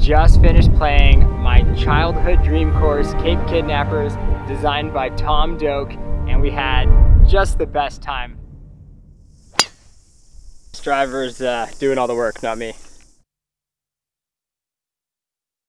just finished playing my childhood dream course, Cape Kidnappers, designed by Tom Doak, and we had just the best time. This driver's doing all the work, not me.